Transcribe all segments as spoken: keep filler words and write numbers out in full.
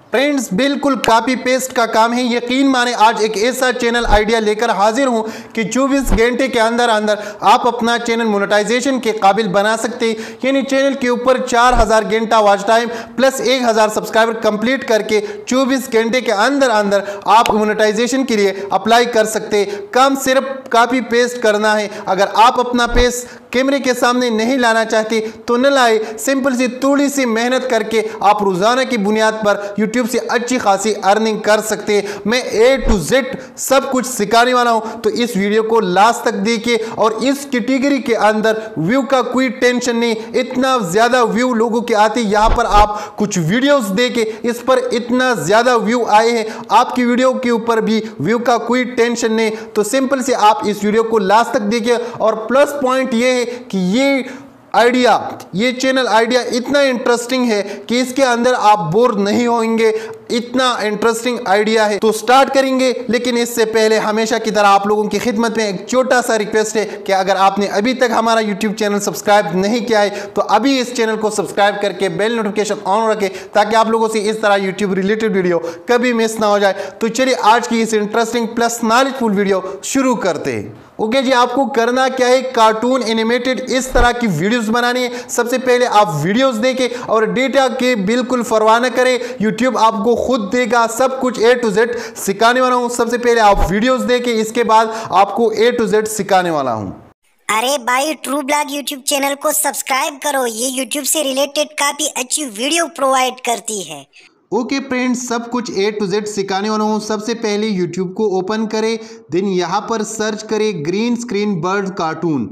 Friends, बिल्कुल copy paste का काम है। यकीन माने आज एक ऐसा चैनल आइडिया लेकर हाजिर हूं कि चौबीस घंटे के अंदर अंदर आप अपना चैनल मोनेटाइजेशन के काबिल बना सकते हैं। यानी चैनल के ऊपर चार हज़ार घंटा वॉच टाइम प्लस एक हज़ार सब्सक्राइबर कंप्लीट करके चौबीस घंटे के अंदर अंदर आप मोनेटाइजेशन के लिए अप्लाई कर सकते हैं। काम सिर्फ कॉपी पेस्ट करना है। अगर आप अपना पेज कैमरे के सामने नहीं लाना चाहते तो न लाए। सिंपल सी थोड़ी सी मेहनत करके आप रोजाना की बुनियाद पर यूट्यूब से अच्छी खासी अर्निंग कर सकते हैं। मैं ए टू जेड सब कुछ सिखाने वाला हूं, तो इस वीडियो को लास्ट तक देखिए। और इस कैटेगरी के अंदर व्यू का कोई टेंशन नहीं, इतना ज्यादा व्यू लोगों के आते। यहां पर आप कुछ वीडियोस देखे, इस पर इतना ज्यादा व्यू आए हैं। आपकी वीडियो के ऊपर भी व्यू का कोई टेंशन नहीं। तो सिंपल से आप इस वीडियो को लास्ट तक देखिए। और प्लस पॉइंट ये है कि ये आइडिया, ये चैनल आइडिया इतना इंटरेस्टिंग है कि इसके अंदर आप बोर नहीं होंगे। इतना इंटरेस्टिंग आइडिया है। तो स्टार्ट करेंगे, लेकिन इससे पहले हमेशा की तरह आप लोगों की खिदमत में एक छोटा सा रिक्वेस्ट है कि अगर आपने अभी तक हमारा यूट्यूब चैनल सब्सक्राइब नहीं किया है तो अभी इस चैनल को सब्सक्राइब करके बेल नोटिफिकेशन ऑन रखें, ताकि आप लोगों से इस तरह यूट्यूब रिलेटेड वीडियो कभी मिस ना हो जाए। तो चलिए आज की इस इंटरेस्टिंग प्लस नॉलेजफुल वीडियो शुरू करते हैं। ओके जी, आपको करना क्या है, कार्टून एनिमेटेड इस तरह की वीडियोस बनानी है। सबसे पहले आप वीडियोस देखें और डेटा के बिल्कुल परवाह न करें। यूट्यूब आपको खुद देगा, सब कुछ ए टू जेड सिखाने वाला हूं। सबसे पहले आप वीडियोस देखें, इसके बाद आपको ए टू जेड सिखाने वाला हूं। अरे भाई, ट्रू ब्लॉग यूट्यूब चैनल को सब्सक्राइब करो। ये यूट्यूब से रिलेटेड काफी अच्छी वीडियो प्रोवाइड करती है। ओके फ्रेंड्स, सब कुछ ए टू जेड सिखाने वाला हूँ। सबसे पहले यूट्यूब को ओपन करें, देन यहाँ पर सर्च करें ग्रीन स्क्रीन बर्ड कार्टून।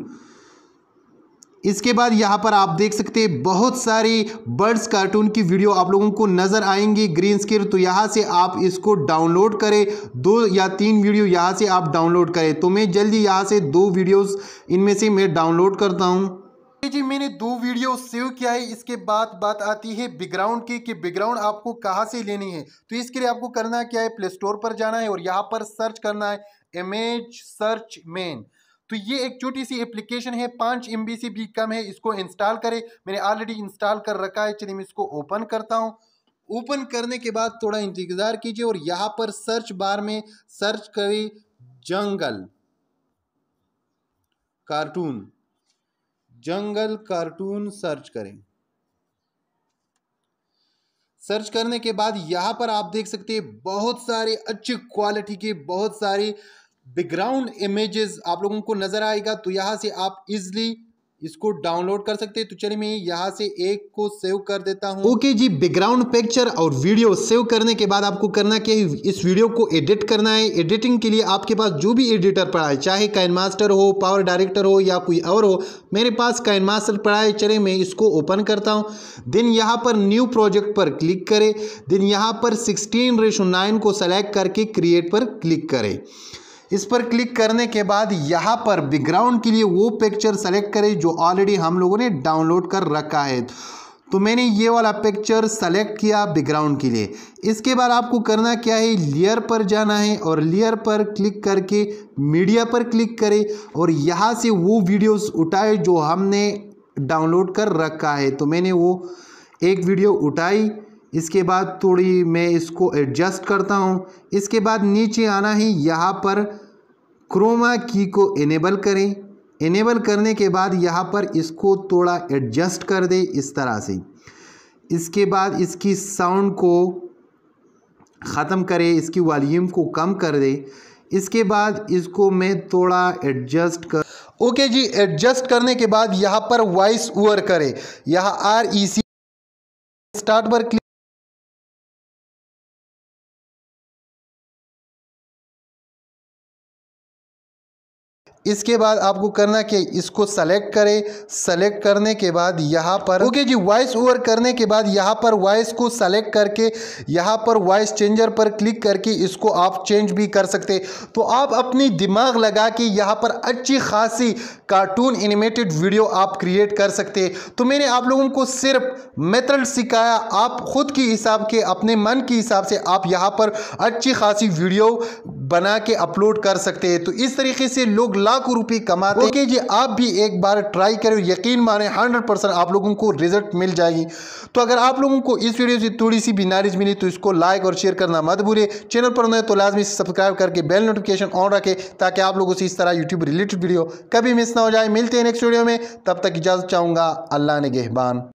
इसके बाद यहाँ पर आप देख सकते हैं बहुत सारी बर्ड्स कार्टून की वीडियो आप लोगों को नज़र आएंगी ग्रीन स्क्रीन। तो यहाँ से आप इसको डाउनलोड करें, दो या तीन वीडियो यहाँ से आप डाउनलोड करें। तो मैं जल्दी यहाँ से दो वीडियोस इनमें से मैं डाउनलोड करता हूँ। जी, मैंने दो वीडियो सेव किया है। इसके बाद बात आती है बैकग्राउंड की कि बैकग्राउंड आपको कहाँ से लेनी है। तो इसके लिए आपको करना क्या है, प्ले स्टोर पर जाना है और यहाँ पर सर्च करना है इमेज सर्च मैन। तो ये एक छोटी सी एप्लीकेशन है, पाँच एम बी से भी कम है। इसको इंस्टॉल करें, मैंने ऑलरेडी इंस्टॉल कर रखा है। चलिए मैं इसको ओपन करता हूँ। ओपन करने के बाद थोड़ा इंतजार कीजिए और यहाँ पर सर्च बार में सर्च करें जंगल कार्टून। जंगल कार्टून सर्च करें। सर्च करने के बाद यहां पर आप देख सकते हैं बहुत सारे अच्छी क्वालिटी के बहुत सारे बैकग्राउंड इमेजेस आप लोगों को नजर आएगा। तो यहां से आप इजीली इसको डाउनलोड कर सकते हैं। तो चलिए मैं यहां से एक को सेव कर देता हूं। ओके जी, बैकग्राउंड पिक्चर और वीडियो सेव करने के बाद आपको करना क्या है, इस वीडियो को एडिट करना है। एडिटिंग के लिए आपके पास जो भी एडिटर पड़ा है, चाहे काइनमास्टर हो, पावर डायरेक्टर हो या कोई और हो, मेरे पास काइनमास्टर पड़ा है। चलिए मैं इसको ओपन करता हूं। देन यहां पर न्यू प्रोजेक्ट पर क्लिक करें। देन यहां पर सिक्सटीन रेशो नाइन को सेलेक्ट करके क्रिएट पर क्लिक करें। इस पर क्लिक करने के बाद यहाँ पर बैकग्राउंड के लिए वो पिक्चर सेलेक्ट करें जो ऑलरेडी हम लोगों ने डाउनलोड कर रखा है। तो मैंने ये वाला पिक्चर सेलेक्ट किया बैकग्राउंड के लिए। इसके बाद आपको करना क्या है, लेयर पर जाना है और लेयर पर क्लिक करके मीडिया पर क्लिक करें और यहाँ से वो वीडियोस उठाए जो हमने डाउनलोड कर रखा है। तो मैंने वो एक वीडियो उठाई। इसके बाद थोड़ी मैं इसको एडजस्ट करता हूँ। इसके बाद नीचे आना है, यहाँ पर क्रोमा की को इनेबल करें। इनेबल करने के बाद यहाँ पर इसको थोड़ा एडजस्ट कर दें इस तरह से। इसके बाद इसकी साउंड को ख़त्म करें, इसकी वॉल्यूम को कम कर दें। इसके बाद इसको मैं थोड़ा एडजस्ट कर ओके जी, एडजस्ट करने के बाद यहाँ पर वॉइस ओवर करें। यहाँ आर ई सी स्टार्ट पर क्लिक। इसके बाद आपको करना कि इसको सेलेक्ट करें। सेलेक्ट करने के बाद यहाँ पर ओके जी, वॉइस ओवर करने के बाद यहाँ पर वॉइस को सेलेक्ट करके यहाँ पर वॉइस चेंजर पर क्लिक करके इसको आप चेंज भी कर सकते। तो आप अपनी दिमाग लगा के यहाँ पर अच्छी खासी कार्टून एनिमेटेड वीडियो आप क्रिएट कर सकते। तो मैंने आप लोगों को सिर्फ मेथड सिखाया, आप खुद के हिसाब के अपने मन के हिसाब से आप यहाँ पर अच्छी खासी वीडियो बना के अपलोड कर सकते हैं। तो इस तरीके से लोग लाखों रुपए कमाते हैं। ओके जी, आप भी एक बार ट्राई करो, यकीन माने हंड्रेड परसेंट आप लोगों को रिजल्ट मिल जाएगी। तो अगर आप लोगों को इस वीडियो से थोड़ी सी भी नॉलेज मिली तो इसको लाइक और शेयर करना मत भूलिए। चैनल पर नए तो लाजमी सब्सक्राइब करके बेल नोटिफिकेशन ऑन रखें ताकि आप लोगों से इस तरह यूट्यूब रिलेटेड वीडियो कभी मिस ना हो जाए। मिलते हैं नेक्स्ट वीडियो में, तब तक इजाजत चाहूँगा। अल्लाह ने गेहबान।